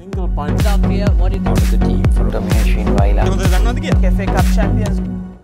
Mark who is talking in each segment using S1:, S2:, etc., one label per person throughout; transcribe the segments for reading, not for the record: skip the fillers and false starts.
S1: Single point.
S2: Zambia, what do you think?
S3: The team for domination while
S2: FA Cup champions.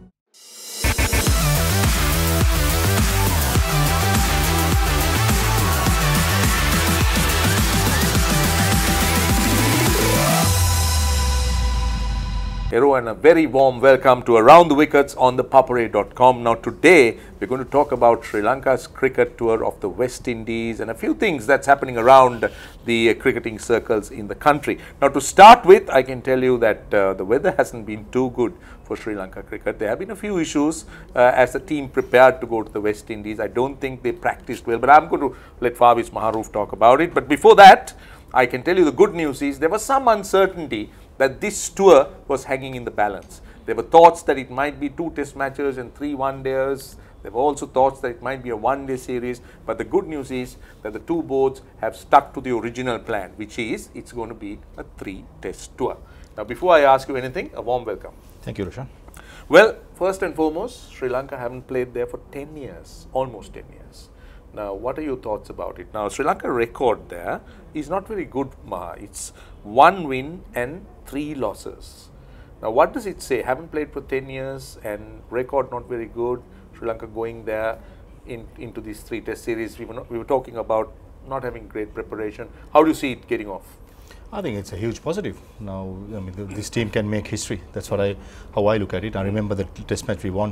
S1: Hello and a very warm welcome to Around the Wickets on ThePapare.com. Now today we're going to talk about Sri Lanka's cricket tour of the West Indies and a few things that's happening around the cricketing circles in the country. Now to start with, I can tell you that the weather hasn't been too good for Sri Lanka cricket. There have been a few issues as the team prepared to go to the West Indies. I don't think they practiced well, but I'm going to let Farveez Maharoof talk about it. But before that, I can tell you the good news is there was some uncertainty that this tour was hanging in the balance. There were thoughts that it might be 2 test matches and 3 one-dayers. There were also thoughts that it might be a one-day series. But the good news is that the 2 boards have stuck to the original plan, which is it's going to be a 3-test tour. Now, before I ask you anything, a warm welcome.
S4: Thank you, Roshan.
S1: Well, first and foremost, Sri Lanka haven't played there for 10 years, almost 10 years. Now, what are your thoughts about it? Now, Sri Lanka record there is not very good, Maha. It's 1 win and 3 losses. Now, what does it say? Haven't played for 10 years and record not very good. Sri Lanka going there into these 3 test series. We were talking about not having great preparation. How do you see it getting off?
S4: I think it's a huge positive. Now, I mean, this team can make history. That's what how I look at it. I remember the test match we won.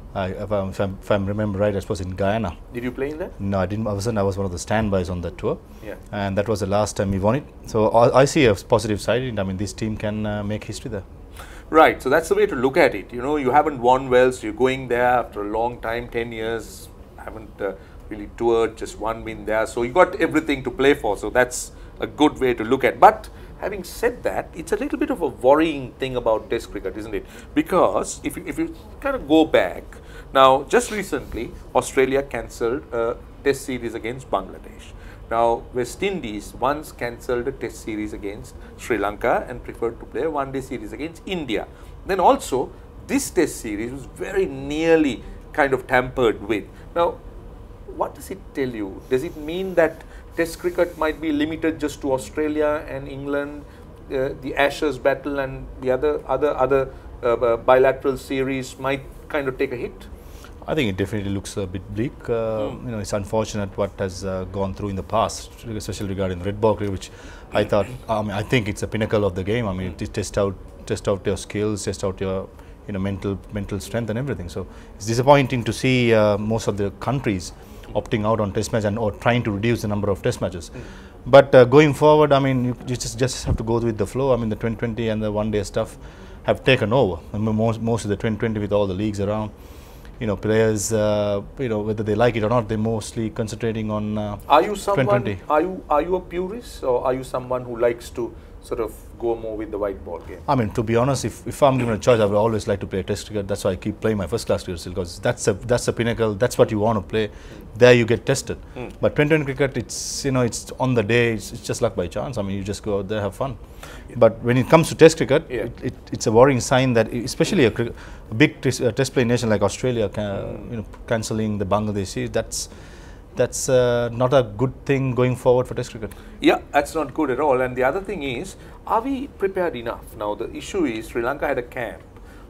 S4: If I remember right, I was in Guyana.
S1: Did you play in that?
S4: No, I didn't. I was one of the standbys on that tour.
S1: Yeah.
S4: And that was the last time we won it. So I see a positive side in it. I mean, this team can make history there.
S1: Right. So that's the way to look at it. You know, you haven't won well, so you're going there after a long time, 10 years, haven't really toured, just 1 win there. So you got everything to play for. So that's a good way to look at. But having said that, it's a little bit of a worrying thing about Test cricket, isn't it? Because if you kind of go back, now just recently, Australia cancelled a Test series against Bangladesh. Now, West Indies once cancelled a Test series against Sri Lanka and preferred to play a one-day series against India. Then also, this Test series was very nearly kind of tampered with. Now, what does it tell you? Does it mean that Test cricket might be limited just to Australia and England, the Ashes battle and the other bilateral series might kind of take a hit?
S4: I think it definitely looks a bit bleak. You know, it's unfortunate what has gone through in the past, especially regarding red ball cricket, which I thought. I think it's a pinnacle of the game. I mean, it test out your skills, test out your mental strength and everything. So it's disappointing to see most of the countries opting out on test match or trying to reduce the number of test matches. But going forward, I mean, you just have to go with the flow. I mean, the 2020 and the one-day stuff have taken over. I mean, most of the 2020 with all the leagues around, you know, players, whether they like it or not, they're mostly concentrating on
S1: Are you someone?
S4: 2020.
S1: Are you a purist, or are you someone who likes to sort of go more with the white ball game?
S4: I mean, to be honest, if I'm given a choice, I would always like to play Test cricket. That's why I keep playing my first class cricket still, because that's a pinnacle. That's what you want to play. There you get tested. But 2020 cricket, it's it's on the day. It's just luck by chance. I mean, you just go out there, have fun. But when it comes to Test cricket, it's a worrying sign that, especially a big test playing nation like Australia, cancelling the Bangladesh series. That's not a good thing going forward for Test cricket.
S1: Yeah, that's not good at all. And the other thing is, are we prepared enough? Now, the issue is Sri Lanka had a camp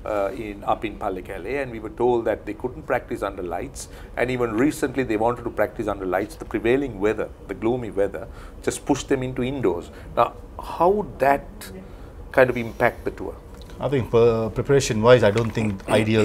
S1: up in Pallekele, and we were told that they couldn't practice under lights. And even recently, they wanted to practice under lights. The prevailing weather, the gloomy weather, just pushed them into indoors. Now, how would that kind of impact the tour?
S4: I think preparation-wise, I don't think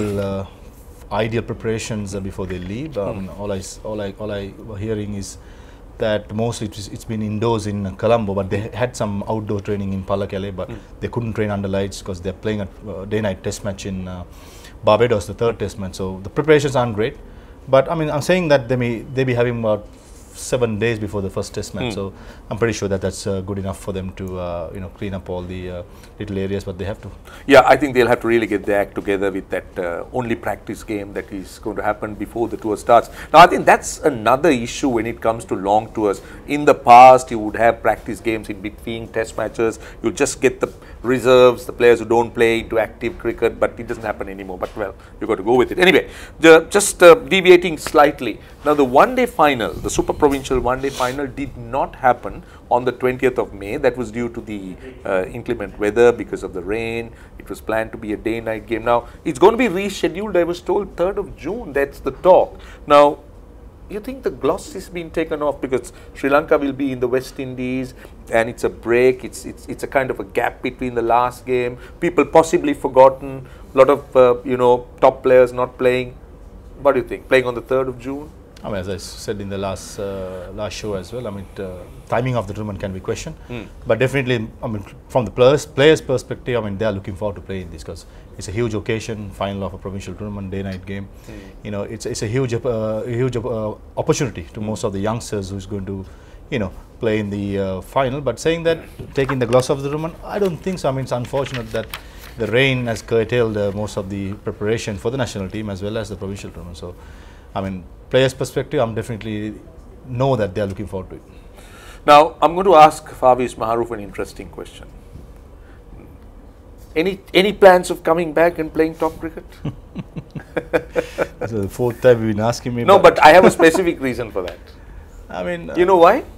S4: ideal preparations before they leave. All I were hearing is that mostly it's been indoors in Colombo, but they had some outdoor training in Pallekele, but they couldn't train under lights because they're playing a day-night test match in Barbados, the 3rd test match. So the preparations aren't great, but I mean, I'm saying that they be having about 7 days before the first test match, so I'm pretty sure that that's good enough for them to clean up all the little areas, but they have to.
S1: Yeah, I think they'll have to really get their act together with that only practice game that is going to happen before the tour starts. Now, I think that's another issue when it comes to long tours. In the past, you would have practice games in between test matches. You'll just get the reserves, the players who don't play into active cricket, but it doesn't happen anymore. But well, you've got to go with it. Anyway, just deviating slightly. Now, the one-day final, the Super provincial one-day final did not happen on the 20th of May. That was due to the inclement weather because of the rain. It was planned to be a day-night game. Now, it's going to be rescheduled, I was told, 3rd of June. That's the talk. Now, you think the gloss is being taken off because Sri Lanka will be in the West Indies and it's a break, it's a kind of a gap between the last game, people possibly forgotten, a lot of top players not playing. What do you think? Playing on the 3rd of June?
S4: I mean, as I said in the last show as well, I mean, timing of the tournament can be questioned. But definitely, I mean, from the players' perspective, I mean, they are looking forward to playing this because it's a huge occasion, final of a provincial tournament, day-night game. You know, it's a huge opportunity to most of the youngsters who's going to, play in the final. But saying that, taking the gloss off the tournament, I don't think so. I mean, it's unfortunate that the rain has curtailed most of the preparation for the national team as well as the provincial tournament. So, I mean, players' perspective, I'm definitely know that they are looking forward to it.
S1: Now, I'm going to ask Farveez Maharoof an interesting question. Any plans of coming back and playing top cricket?
S4: So the 4th time you've been asking me.
S1: No, but I have a specific reason for that.
S4: I mean,
S1: you know why?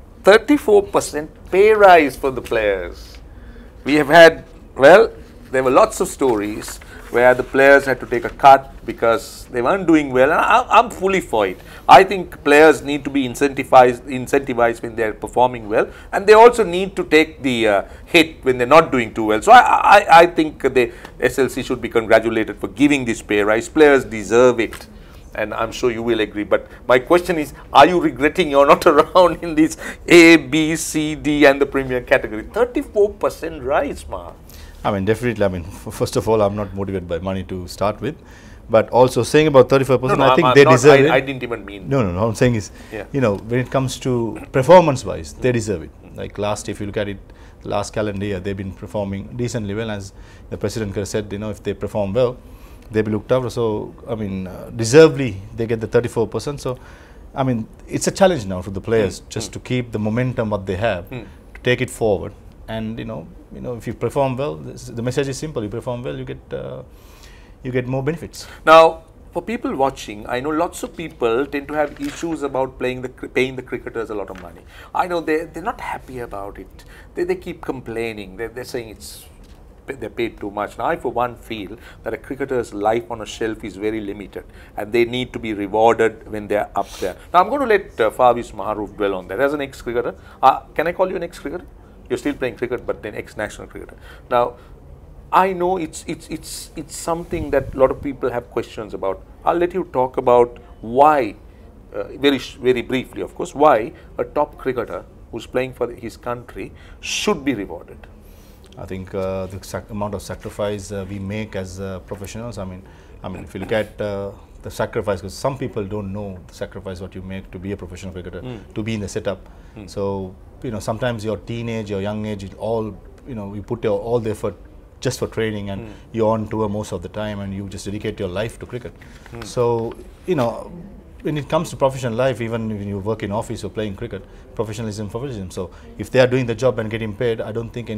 S1: 34% pay rise for the players. We have had, well, there were lots of stories where the players had to take a cut because they weren't doing well. And I'm fully for it. I think players need to be incentivized when they're performing well, and they also need to take the hit when they're not doing too well. So I think the SLC should be congratulated for giving this pay rise. Players deserve it, and I'm sure you will agree. But my question is, are you regretting you're not around in these A, B, C, D and the Premier category? 34% rise, Ma.
S4: I mean, definitely. I mean, first of all, I'm not motivated by money to start with, but also saying about 35%, I think they deserve it.
S1: I didn't even mean.
S4: No. What I'm saying is, when it comes to performance-wise, they deserve it. Like if you look at it, last calendar year, they've been performing decently well. As the president said, if they perform well, they'll be looked after. So, I mean, deservedly, they get the 34%. So, I mean, it's a challenge now for the players just to keep the momentum what they have, to take it forward. And if you perform well, the message is simple. You perform well, you get more benefits.
S1: Now, for people watching, I know lots of people tend to have issues about paying the cricketers a lot of money. I know they're not happy about it. They keep complaining. They're saying they're paid too much. Now, I for one feel that a cricketer's life on a shelf is very limited, and they need to be rewarded when they're up there. Now, I'm going to let Farveez Maharoof dwell on that. As an ex-cricketer, can I call you an ex-cricketer? You're still playing cricket, but then ex-national cricketer. Now, I know it's something that a lot of people have questions about. I'll let you talk about why, very briefly, of course, why a top cricketer who's playing for his country should be rewarded.
S4: I think the amount of sacrifice we make as professionals. I mean, if you look at the sacrifice, because some people don't know the sacrifice what you make to be a professional cricketer, to be in the setup. So, sometimes your teenage, your young age, you put all the effort just for training, and you're on tour most of the time, and you just dedicate your life to cricket. So, when it comes to professional life, even when you work in office or playing cricket, professionalism. So, if they are doing the job and getting paid, I don't think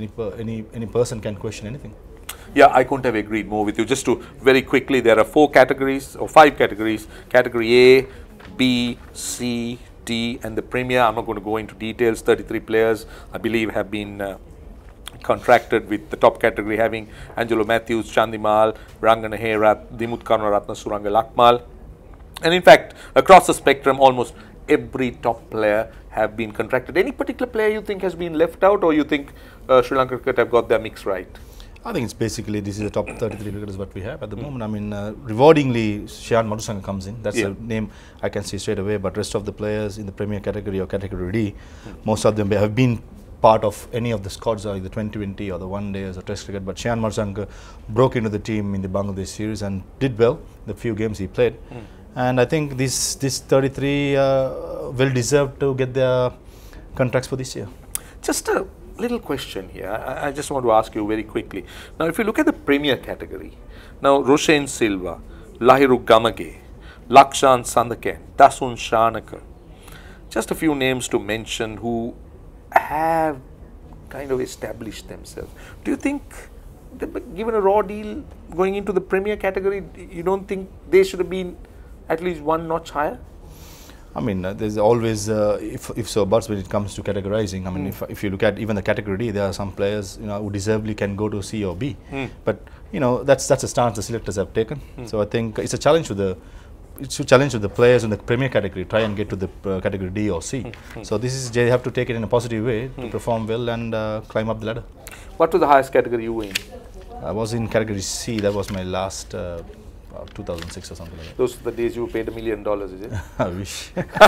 S4: any person can question anything.
S1: Yeah, I couldn't have agreed more with you. Just to very quickly, there are 4 categories or 5 categories. Category A, B, C, D and the Premier. I'm not going to go into details. 33 players, I believe, have been contracted, with the top category having Angelo Matthews, Chandimal, Rangana Herath, Dimut Karnaratna, Suranga Lakmal. And in fact, across the spectrum, almost every top player have been contracted. Any particular player you think has been left out, or you think Sri Lanka cricket have got their mix right?
S4: I think it's basically, this is the top 33 cricketers what we have at the moment. I mean, rewardingly, Shriyan Madhusanga comes in. That's a name I can see straight away. But rest of the players in the Premier category or category D, most of them have been part of any of the squads, or the 2020 or the one days or Test cricket. But Shriyan Madhusanga broke into the team in the Bangladesh series and did well the few games he played. And I think this 33 will deserve to get their contracts for this year.
S1: Just a little question here. I just want to ask you very quickly. Now, if you look at the Premier category, now Roshan Silva, Lahiru Gamage, Lakshan Sandaken, Dasun Shanaka, just a few names to mention who have kind of established themselves. Do you think, given a raw deal going into the Premier category, you don't think they should have been at least one notch higher?
S4: I mean, there's always if so buts when it comes to categorizing. I mean, if you look at even the category D, there are some players who deservedly can go to C or B. But that's a stance the selectors have taken. So I think it's a challenge to the players in the Premier category, try and get to the category D or C. So they have to take it in a positive way to perform well and climb up the ladder.
S1: What was the highest category you were in?
S4: I was in category C. That was my last 2006 or something like that.
S1: Those are the days you were paid $1 million, is it?
S4: I wish.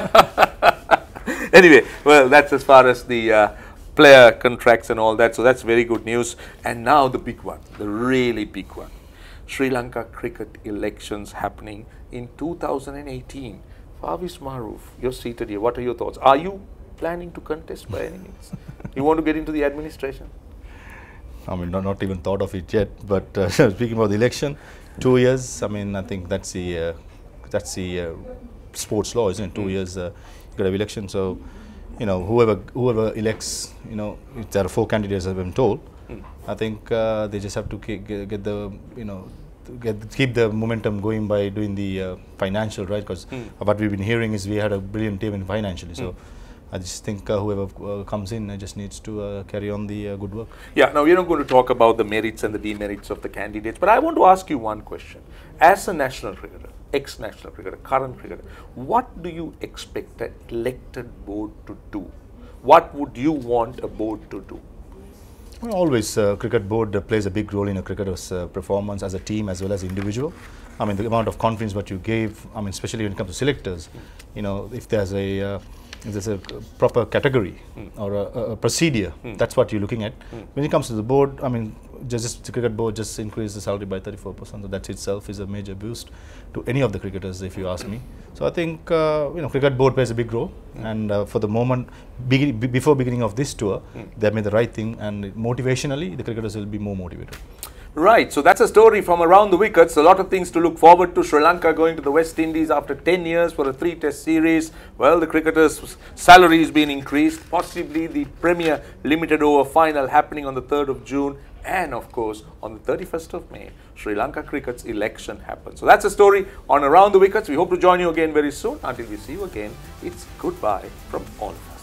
S1: Anyway, well, that's as far as the player contracts and all that. So that's very good news. And now the big one, the really big one. Sri Lanka cricket elections happening in 2018. Farveez Maharoof, you're seated here. What are your thoughts? Are you planning to contest by any means? You want to get into the administration?
S4: I mean, not even thought of it yet. But speaking about the election, 2 years. I mean, I think that's the sports law, isn't it? 2 years, you got to have election. So, whoever elects, if there are 4 candidates, as I've been told, I think they just have to get the keep the momentum going by doing the financial, right? Because what we've been hearing is we had a brilliant team in financially. So I just think whoever comes in just needs to carry on the good work.
S1: Yeah, now we're not going to talk about the merits and the demerits of the candidates, but I want to ask you one question. As a national cricketer, ex-national cricketer, current cricketer, what do you expect an elected board to do? What would you want a board to do?
S4: Well, always, cricket board plays a big role in a cricketer's performance as a team as well as individual. I mean, the amount of confidence what you gave, I mean, especially when it comes to selectors, if there's a proper category or a procedure, that's what you're looking at. When it comes to the board, I mean, just the cricket board just increased the salary by 34%. So that itself is a major boost to any of the cricketers, if you ask me. So I think cricket board plays a big role, and for the moment, before beginning of this tour, they made the right thing, and motivationally, the cricketers will be more motivated.
S1: Right, so that's a story from Around the Wickets. A lot of things to look forward to. Sri Lanka going to the West Indies after 10 years for a 3-test series. Well, the cricketers' salary has been increased. Possibly the Premier Limited Over final happening on the 3rd of June. And of course, on the 31st of May, Sri Lanka cricket's election happens. So that's a story on Around the Wickets. We hope to join you again very soon. Until we see you again, it's goodbye from all of us.